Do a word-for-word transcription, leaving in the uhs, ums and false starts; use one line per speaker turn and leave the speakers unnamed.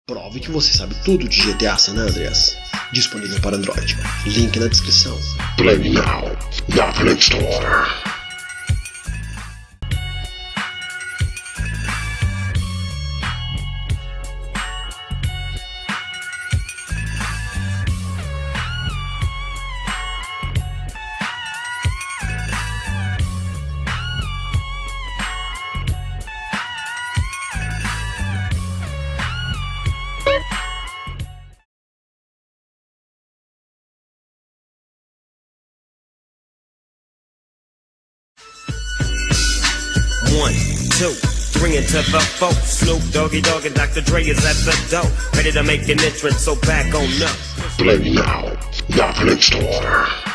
Prove que você sabe tudo de G T A San Andreas. Disponível para Android. Link na descrição.
Play now na Play Store.
One, two, three into the four. Snoop Doggy Dogg and Doctor Dre is at the door, ready to make an entrance, so back on up.
Play now na Play Store.